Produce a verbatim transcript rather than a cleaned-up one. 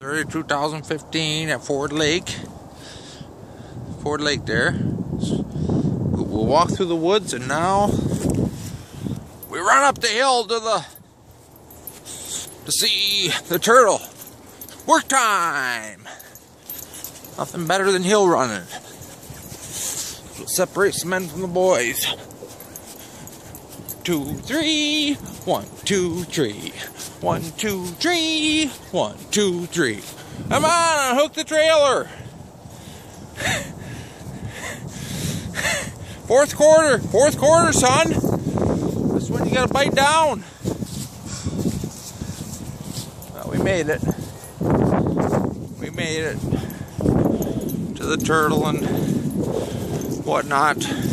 two thousand fifteen at Ford Lake. Ford Lake there. We'll walk through the woods, and now we run up the hill to the to see the turtle. Work time! Nothing better than hill running. What separates the men from the boys. Two, three, one, two, three. One, two, three, one, two, three. Come on, unhook the trailer. Fourth quarter, fourth quarter, son. That's when you gotta bite down. Well, we made it. We made it to the turtle and whatnot.